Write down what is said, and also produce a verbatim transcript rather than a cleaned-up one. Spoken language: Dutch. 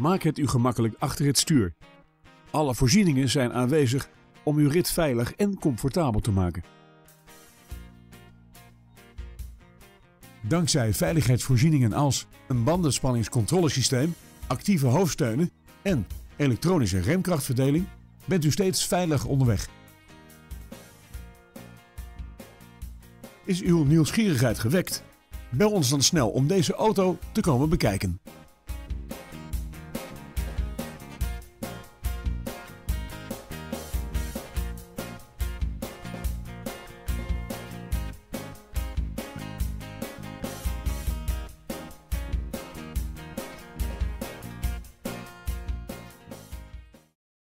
Maak het u gemakkelijk achter het stuur. Alle voorzieningen zijn aanwezig om uw rit veilig en comfortabel te maken. Dankzij veiligheidsvoorzieningen als een bandenspanningscontrolesysteem, actieve hoofdsteunen en elektronische remkrachtverdeling bent u steeds veilig onderweg. Is uw nieuwsgierigheid gewekt? Bel ons dan snel om deze auto te komen bekijken.